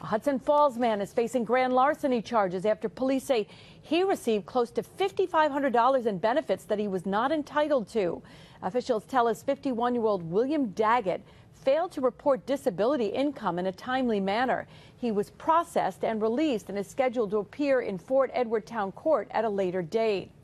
A Hudson Falls man is facing grand larceny charges after police say he received close to $5,500 in benefits that he was not entitled to. Officials tell us 51-year-old William Daggett failed to report disability income in a timely manner. He was processed and released and is scheduled to appear in Fort Edward Town Court at a later date.